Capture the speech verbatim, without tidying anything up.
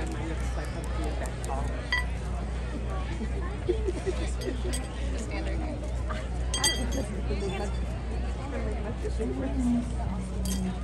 my looks like I'm being that tall. The standard. I don't know if it make much, it make much difference.